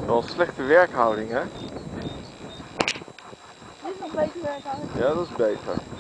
Wel een slechte werkhouding, hè? Dit is nog beter werkhouding. Ja, dat is beter.